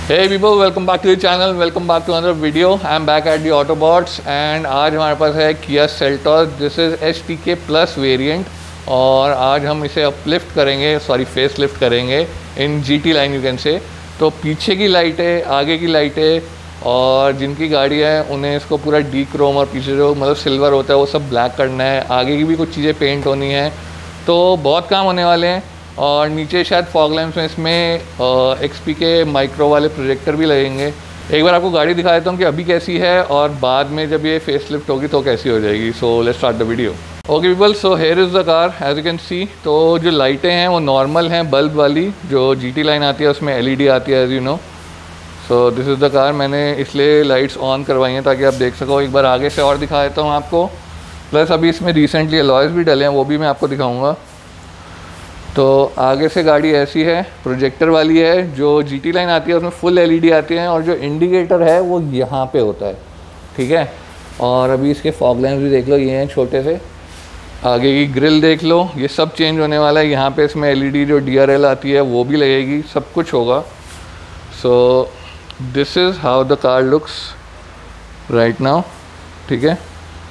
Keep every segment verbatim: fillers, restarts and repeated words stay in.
Hey people, welcome back to the channel, welcome back to another video. I am back at the Autobots and आज हमारे पास है Kia Seltos. This is H T K Plus variant और आज हम इसे uplift करेंगे, sorry face lift करेंगे in G T line you can see. तो पीछे की लाइटें, आगे की लाइटें और जिनकी गाड़ी है उन्हें इसको पूरा डी क्रोम और पीछे जो मतलब सिल्वर होता है वो सब ब्लैक करना है। आगे की भी कुछ चीज़ें पेंट होनी है, तो बहुत काम होने वाले हैं। और नीचे शायद फॉग लैंप्स में इसमें एक्स पी के माइक्रो वाले प्रोजेक्टर भी लगेंगे। एक बार आपको गाड़ी दिखा देता हूँ कि अभी कैसी है और बाद में जब ये फेस लिफ्ट होगी तो कैसी हो जाएगी। So let's start the video. Okay people, so here is the car as you can see. तो जो लाइटें हैं वो नॉर्मल हैं, बल्ब वाली। जो जी टी लाइन आती है उसमें एल ई डी आती है as you know. So this is the car. मैंने इसलिए लाइट्स ऑन करवाई हैं ताकि आप देख सको। एक बार आगे से और दिखा देता हूँ आपको। प्लस अभी इसमें रिसेंटली अलॉयज़ भी डले हैं, वो भी मैं आपको दिखाऊँगा। तो आगे से गाड़ी ऐसी है, प्रोजेक्टर वाली है। जो जी टी लाइन आती है उसमें फुल एल ई डी आती है और जो इंडिकेटर है वो यहाँ पे होता है, ठीक है। और अभी इसके फॉग लैंप्स भी देख लो, ये हैं छोटे से। आगे की ग्रिल देख लो, ये सब चेंज होने वाला है। यहाँ पे इसमें एल ई डी जो डी आर एल आती है वो भी लगेगी, सब कुछ होगा। So this is how the car looks right now, ठीक है।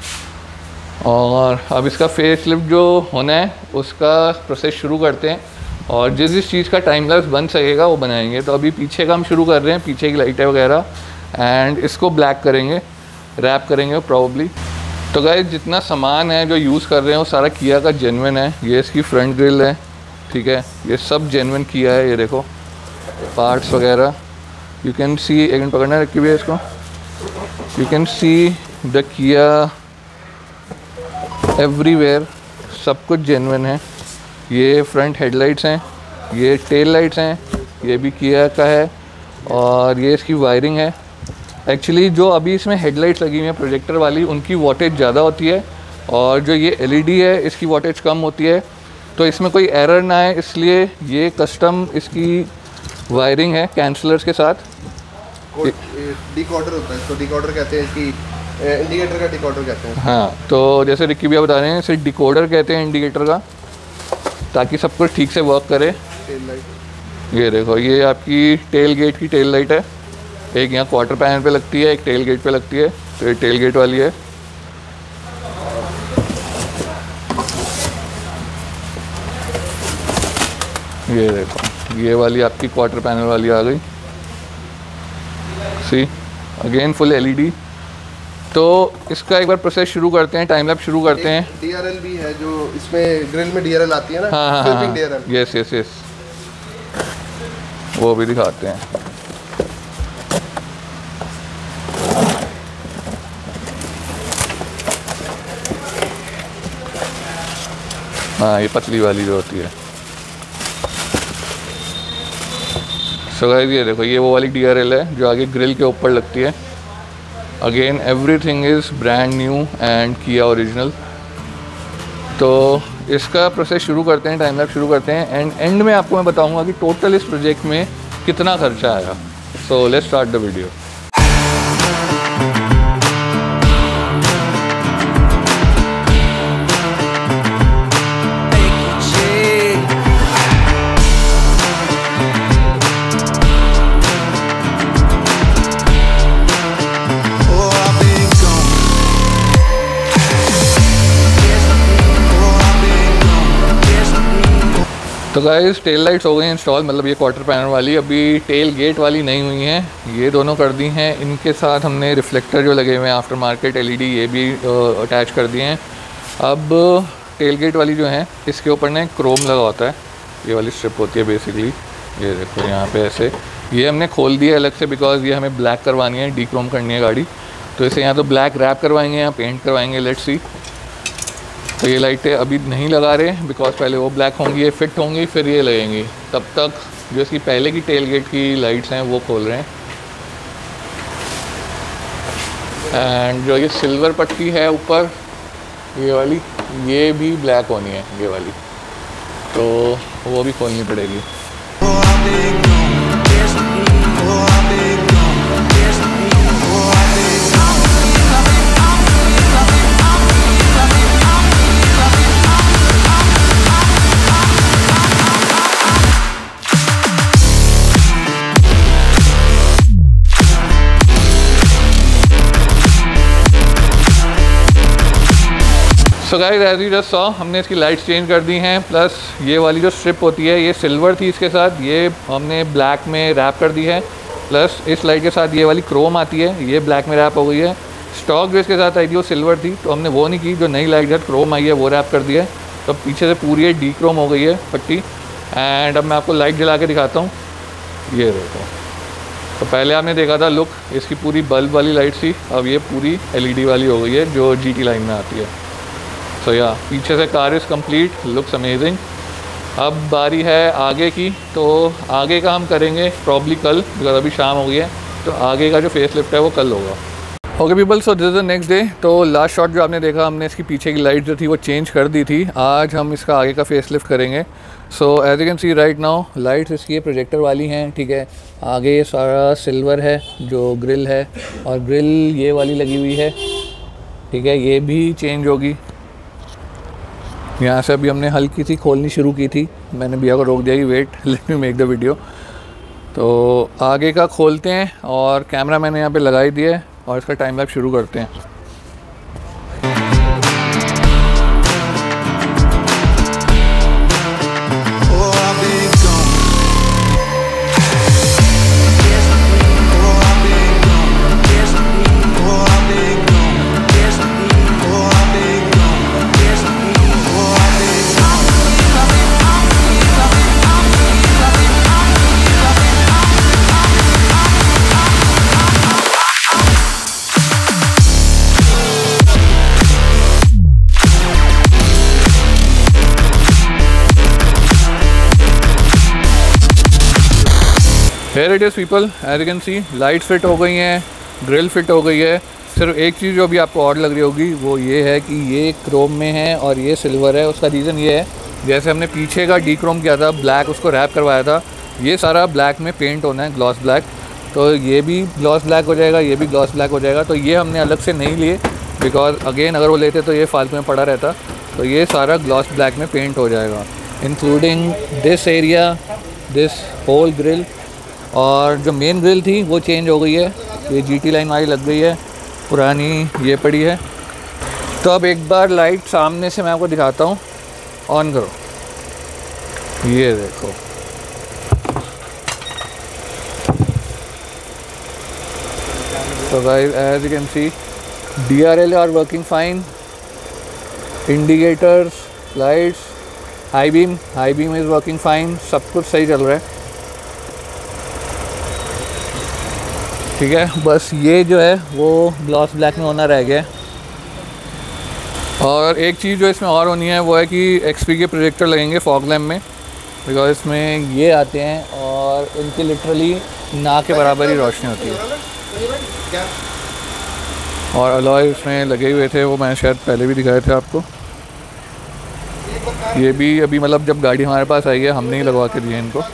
और अब इसका फेस लिफ्ट जो होना है उसका प्रोसेस शुरू करते हैं और जिस जिस चीज़ का टाइम लैप्स बन सकेगा वो बनाएंगे। तो अभी पीछे का हम शुरू कर रहे हैं, पीछे की लाइटें वगैरह, एंड इसको ब्लैक करेंगे, रैप करेंगे प्रॉब्ली। तो गाइस जितना सामान है जो यूज़ कर रहे हैं वो सारा किया का जेन्युइन है। ये इसकी फ्रंट ग्रिल है, ठीक है। ये सब जेन्युइन किया है, ये देखो पार्ट्स वगैरह यू कैन सी। एक मिनट पकड़ना रखी हुई है इसको। You can see the Kia everywhere, सब कुछ जेन्युइन है। ये फ्रंट हेडलाइट्स हैं, ये टेल लाइट्स हैं, ये भी किया का है। और ये इसकी वायरिंग है। एक्चुअली जो अभी इसमें हेडलाइट्स लगी हुई हैं प्रोजेक्टर वाली, उनकी वोटेज ज़्यादा होती है और जो ये एल ई डी है इसकी वोटेज कम होती है। तो इसमें कोई एरर ना आए इसलिए ये कस्टम इसकी वायरिंग है कैंसलर्स के साथ। डिकोडर होता है, इसको डिकोडर कहते हैं, इसकी इंडिकेटर का डिकोडर कहते हैं। हाँ, तो जैसे रिक्की भैया बता रहे हैं इसे डिकोडर कहते हैं इंडिकेटर का, ताकि सब कुछ ठीक से वर्क करे। टेल लाइट, ये देखो, ये आपकी टेल गेट की टेल लाइट है। एक यहाँ क्वार्टर पैनल पे लगती है, एक टेल गेट पे लगती है। तो ये टेल गेट वाली है। ये देखो, ये वाली आपकी क्वार्टर पैनल वाली आ गई। See again full L E D. तो इसका एक बार प्रोसेस शुरू करते हैं, टाइम लैप शुरू करते हैं। डी आर एल भी है जो इसमें ग्रिल में डी आर एल आती है ना। हाँ हाँ हाँ, यस यस यस, वो भी दिखाते हैं। हाँ, ये पतली वाली जो होती है। सो गाइस ये देखो, ये वो वाली डी आर एल है जो आगे ग्रिल के ऊपर लगती है। Again everything is brand new and Kia original. तो इसका प्रोसेस शुरू करते हैं, टाइम लैप्स शुरू करते हैं एंड एंड में आपको मैं बताऊंगा कि टोटल इस प्रोजेक्ट में कितना खर्चा आया। So let's start the video. तो गाइस टेल लाइट्स हो गई इंस्टॉल, मतलब ये क्वार्टर पैनल वाली। अभी टेल गेट वाली नहीं हुई हैं, ये दोनों कर दी हैं। इनके साथ हमने रिफ्लेक्टर जो लगे हुए हैं after market L E D, ये भी अटैच कर दिए हैं। अब टेल गेट वाली जो है इसके ऊपर ना क्रोम लगा होता है, ये वाली स्ट्रिप होती है बेसिकली। ये देखो यहाँ पे ऐसे, ये हमने खोल दिया अलग से बिकॉज ये हमें ब्लैक करवानी है, डी क्रोम करनी है गाड़ी। तो इसे यहाँ तो ब्लैक रैप करवाएंगे, यहाँ पेंट करवाएंगे, लेट्स सी। तो ये लाइटें अभी नहीं लगा रहे बिकॉज पहले वो ब्लैक होंगी, ये फिट होंगी, फिर ये लगेंगी। तब तक जो इसकी पहले की टेल गेट की लाइट्स हैं वो खोल रहे हैं। एंड जो ये सिल्वर पट्टी है ऊपर ये वाली, ये भी ब्लैक होनी है ये वाली, तो वो भी खोलनी पड़ेगी। So guys as you just saw हमने इसकी लाइट्स चेंज कर दी हैं, प्लस ये वाली जो स्ट्रिप होती है ये सिल्वर थी इसके साथ, ये हमने ब्लैक में रैप कर दी है। प्लस इस लाइट के साथ ये वाली क्रोम आती है, ये ब्लैक में रैप हो गई है। स्टॉक जो इसके साथ आई थी वो सिल्वर थी, तो हमने वो नहीं की, जो नई लाइट के साथ क्रोम आई है वो रैप कर दी है। तो पीछे से पूरी ये डी क्रोम हो गई है पट्टी। एंड अब मैं आपको लाइट जला के दिखाता हूँ, ये देखो। तो पहले आपने देखा था लुक इसकी पूरी बल्ब वाली लाइट थी, अब ये पूरी एलईडी वाली हो गई है जो जीटी लाइन में आती है। सो या पीछे से car is complete, looks amazing. अब बारी है आगे की, तो आगे का हम करेंगे प्रॉब्ली कल, बिकॉज अभी शाम हो गई है, तो आगे का जो फेस लिफ्ट है वो कल होगा। Okay people, so this is the next day. तो लास्ट शॉट जो आपने देखा, हमने इसकी पीछे की लाइट जो थी वो चेंज कर दी थी। आज हम इसका आगे का फेस लिफ्ट करेंगे। So as you can see right now, lights इसकी प्रोजेक्टर वाली हैं, ठीक है। आगे ये सारा सिल्वर है जो ग्रिल है, और ग्रिल ये वाली लगी हुई है, ठीक है, ये भी चेंज होगी। यहाँ से अभी हमने हल्की सी खोलनी शुरू की थी, मैंने भैया को रोक दिया कि wait let me make the video. तो आगे का खोलते हैं और कैमरा मैंने यहाँ पे लगा ही दिया है और इसका टाइम लैप्स शुरू करते हैं। Here it is people, as you can see, light fit हो गई हैं, ग्रिल फिट हो गई है। सिर्फ एक चीज़ जो अभी आपको और लग रही होगी वो ये है कि ये क्रोम में है और ये सिल्वर है। उसका रीज़न ये है, जैसे हमने पीछे का डी क्रोम किया था, ब्लैक उसको रैप करवाया था, ये सारा ब्लैक में पेंट होना है, ग्लॉस ब्लैक। तो ये भी ग्लॉस ब्लैक हो जाएगा, ये भी ग्लॉस ब्लैक हो जाएगा। तो ये हमने अलग से नहीं लिए, बिकॉज अगेन अगर वो लेते तो ये फालतू में पड़ा रहता। तो ये सारा ग्लॉस ब्लैक में पेंट हो जाएगा, including this area, this whole grille. और जो मेन ग्रिल थी वो चेंज हो गई है, ये जीटी लाइन वाली लग गई है, पुरानी ये पड़ी है। तो अब एक बार लाइट सामने से मैं आपको दिखाता हूँ, ऑन करो, ये देखो। तो guys as you can see, D R L R working fine, indicators, lights, high beam high beam is working fine, सब कुछ सही चल रहा है, ठीक है। बस ये जो है वो ग्लॉस ब्लैक में होना रह गया। और एक चीज़ जो इसमें और होनी है वो है कि एक्सपी के प्रोजेक्टर लगेंगे फॉग लैम्प में, बिकॉज इसमें ये आते हैं और इनकी लिटरली ना के बराबर ही रोशनी होती है। और अलॉय इसमें लगे हुए थे, वो मैंने शायद पहले भी दिखाए थे आपको। ये भी अभी मतलब जब गाड़ी हमारे पास आई है हमने ही लगवा के दिए इनको।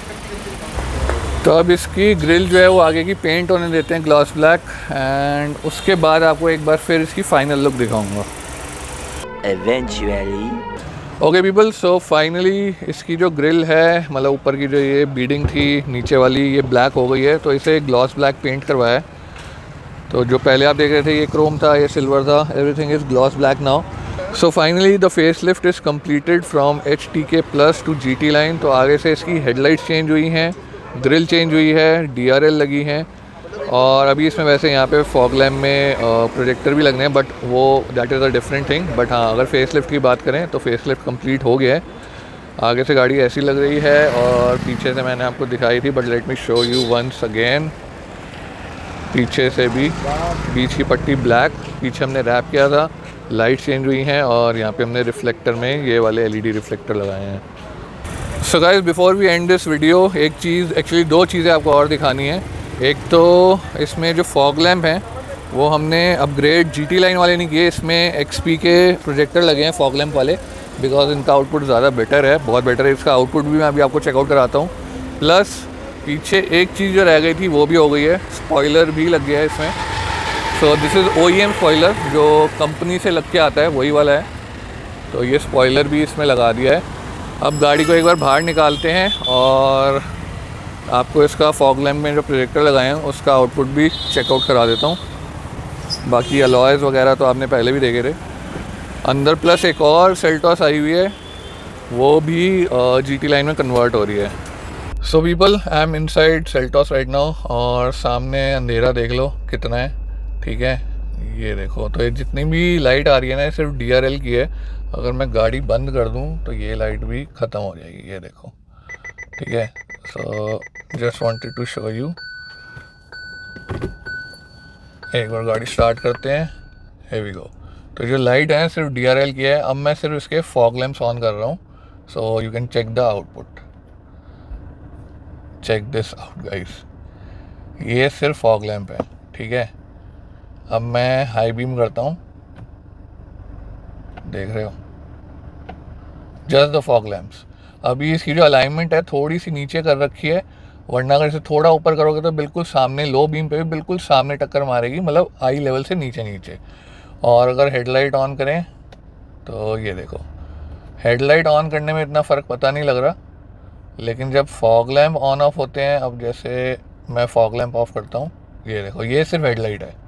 तो अब इसकी ग्रिल जो है वो आगे की पेंट होने देते हैं ग्लॉस ब्लैक, एंड उसके बाद आपको एक बार फिर इसकी फ़ाइनल लुक दिखाऊंगा eventually। Okay people, so finally इसकी जो ग्रिल है, मतलब ऊपर की जो ये बीडिंग थी नीचे वाली, ये ब्लैक हो गई है। तो इसे ग्लॉस ब्लैक पेंट करवाया है। तो जो पहले आप देख रहे थे ये क्रोम था, ये सिल्वर था, everything is gloss black now. So finally the face lift is completed from H T K plus two G T line. तो आगे से इसकी हेडलाइट्स चेंज हुई हैं, ग्रिल चेंज हुई है, डी आर एल लगी हैं, और अभी इसमें वैसे यहाँ पे फॉग लैम्प में प्रोजेक्टर भी लगने हैं, बट वो that is a different thing. But हाँ, अगर फेस लिफ्ट की बात करें तो फेस लिफ्ट कंप्लीट हो गया है। आगे से गाड़ी ऐसी लग रही है और पीछे से मैंने आपको दिखाई थी, but let me show you once again. पीछे से भी बीच की पट्टी ब्लैक, पीछे हमने रैप किया था, लाइट चेंज हुई हैं, और यहाँ पे हमने रिफ्लेक्टर में ये वाले एलईडी रिफ्लेक्टर लगाए हैं। So guys before we end this video, एक चीज़, एक्चुअली दो चीज़ें आपको और दिखानी है। एक तो इसमें जो फॉग लैम्प हैं वो हमने अपग्रेड जीटी लाइन वाले नहीं किए, इसमें एक्सपी के प्रोजेक्टर लगे हैं फॉग लैम्प वाले, बिकॉज इनका आउटपुट ज़्यादा बेटर है, बहुत बेटर है। इसका आउटपुट भी मैं अभी आपको चेकआउट कराता हूँ। प्लस पीछे एक चीज़ जो रह गई थी वो भी हो गई है, स्पॉइलर भी लग गया है इसमें। So this is O E M spoiler, जो कंपनी से लग के आता है वही वाला है। तो ये स्पॉइलर भी इसमें लगा दिया है। अब गाड़ी को एक बार बाहर निकालते हैं और आपको इसका फॉग लैम्प में जो प्रोजेक्टर लगाए हैं उसका आउटपुट भी चेकआउट करा देता हूँ। बाकी अलॉयज़ वगैरह तो आपने पहले भी देखे थे। अंदर प्लस एक और सेल्टॉस आई हुई है, वो भी जी टी लाइन में कन्वर्ट हो रही है। So people, I am inside Seltos right now, और सामने अंधेरा देख लो कितना है, ठीक है, ये देखो। तो ये जितनी भी लाइट आ रही है ना, ये सिर्फ डी आर एल की है। अगर मैं गाड़ी बंद कर दूं तो ये लाइट भी ख़त्म हो जाएगी, ये देखो, ठीक है। So just wanted to show you. एक बार गाड़ी स्टार्ट करते हैं, here we go। तो जो लाइट है सिर्फ डी आर एल की है। अब मैं सिर्फ इसके फॉग लैंप्स ऑन कर रहा हूँ, so you can check the output. Check this out guys, ये सिर्फ फॉग लैंप है, ठीक है। अब मैं हाई बीम करता हूँ, देख रहे हो, जस्ट द फॉग लैंप्स। अभी इसकी जो अलाइनमेंट है थोड़ी सी नीचे कर रखी है, वरना अगर इसे थोड़ा ऊपर करोगे तो बिल्कुल सामने, लो बीम पे भी बिल्कुल सामने टक्कर मारेगी, मतलब आई लेवल से नीचे नीचे। और अगर हेडलाइट ऑन करें तो ये देखो, हेडलाइट ऑन करने में इतना फ़र्क पता नहीं लग रहा, लेकिन जब फॉग लैंप ऑन ऑफ होते हैं, अब जैसे मैं फॉग लैंप ऑफ करता हूँ, ये देखो, ये सिर्फ हेडलाइट है।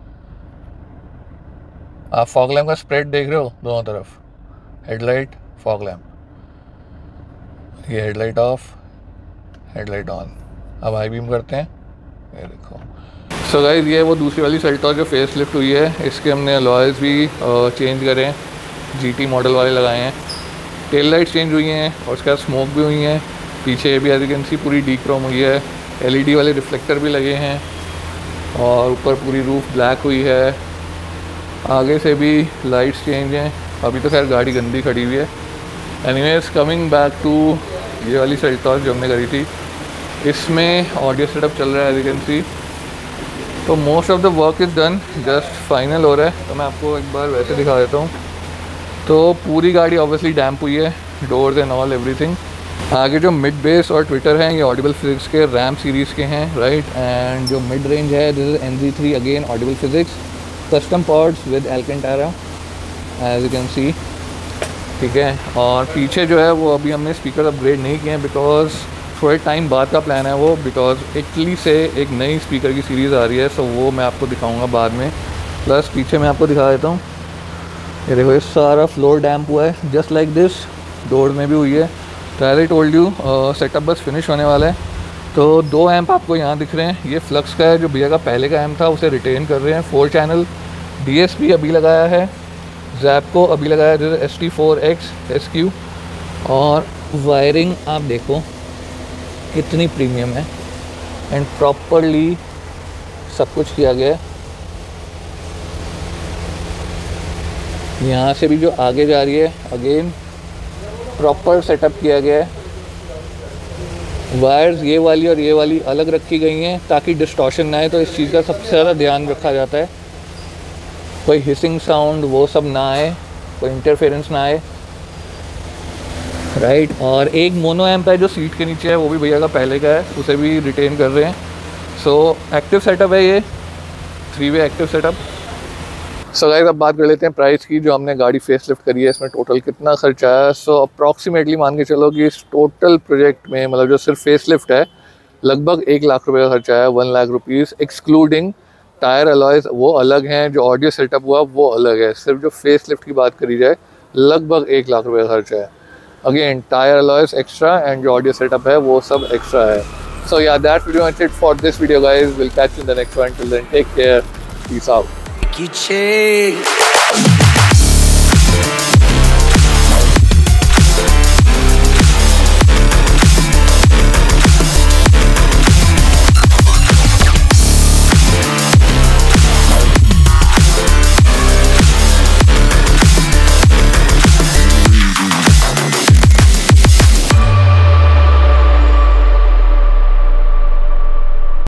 आप फॉग लैंप का स्प्रेड देख रहे हो दोनों तरफ, हेडलाइट, फॉग लैंप, ये हेडलाइट ऑफ, हेडलाइट ऑन। अब हाई बीम करते हैं, ये देखो। सो so गाइस, ये वो दूसरी वाली सेल्टॉस जो फेस लिफ्ट हुई है, इसके हमने अलॉयज़ भी चेंज करे हैं, जीटी मॉडल वाले लगाए हैं। टेल लाइट चेंज हुई हैं और उसके बाद स्मोक भी हुई हैं। पीछे भी एज यू कैन सी पूरी डी क्रोम हुई है, एलईडी वाले रिफ्लेक्टर भी लगे हैं, और ऊपर पूरी रूफ ब्लैक हुई है। आगे से भी लाइट्स चेंज हैं। अभी तो खैर गाड़ी गंदी खड़ी हुई है। एनीवेज, कमिंग बैक टू ये वाली सेल्टॉस जो हमने करी थी, इसमें ऑडियो सेटअप चल रहा है एज यू कैन सी। तो most of the work is done, just final हो रहा है। तो मैं आपको एक बार वैसे दिखा देता हूँ। तो पूरी गाड़ी ऑब्वियसली डैम्प हुई है, डोर्स एंड ऑल एवरीथिंग। आगे जो मिड बेस और ट्विटर हैं, ये ऑडिबल फिजिक्स के रैम सीरीज़ के हैं, राइट। एंड जो मिड रेंज है, this is N G three, again Audible Physics, custom pods with Alcantara as you can see, ठीक है। और पीछे जो है वो अभी हमने स्पीकर अपग्रेड नहीं किए हैं, बिकॉज थोड़े टाइम बाद का प्लान है वो, बिकॉज इटली से एक नई स्पीकर की सीरीज़ आ रही है, सो वो मैं आपको दिखाऊंगा बाद में। प्लस पीछे मैं आपको दिखा देता हूँ, ये देखो, ये सारा फ्लोर डैम्प हुआ है, जस्ट लाइक दिस। डोर में भी हुई है। तो as I told you, setup बस फिनिश होने वाला है। तो दो एम्प आपको यहाँ दिख रहे हैं, ये फ्लक्स का है, जो भैया का पहले का एम्प था उसे रिटेन कर रहे हैं। Four channel D S P अभी लगाया है, ज़ैपको अभी लगाया है, S T four X S Q. और वायरिंग आप देखो कितनी प्रीमियम है, एंड प्रॉपरली सब कुछ किया गया है। यहाँ से भी जो आगे जा रही है, अगेन प्रॉपर सेटअप किया गया है। वायर्स ये वाली और ये वाली अलग रखी गई हैं ताकि डिस्टॉर्शन ना आए, तो इस चीज़ का सबसे ज़्यादा ध्यान रखा जाता है। कोई हिसिंग साउंड वो सब ना आए, कोई इंटरफेरेंस ना आए, राइट। और एक मोनो एम्प है जो सीट के नीचे है, वो भी भैया का पहले का है, उसे भी रिटेन कर रहे हैं। सो एक्टिव सेटअप है ये, three way active setup. So guys, अब बात कर लेते हैं प्राइस की। जो हमने गाड़ी फेस लिफ्ट करी है, इसमें टोटल कितना खर्चा है। सो अप्रॉक्सीमेटली मान के चलो कि इस टोटल प्रोजेक्ट में, मतलब जो सिर्फ फेस लिफ्ट है, लगभग एक लाख रुपए का खर्चा है, one lakh rupees excluding tyre alloys, वो अलग हैं, जो ऑडियो सेटअप हुआ वो अलग है। सिर्फ जो फेस लिफ्ट की बात करी जाए, लगभग एक लाख रुपये का खर्चा है। Again tyre alloys extra, and जो ऑडियो सेटअप है वो सब एक्स्ट्रा है। So yeah that video it for this video guys, will catch in the next one. Till then take care, peace out. You change.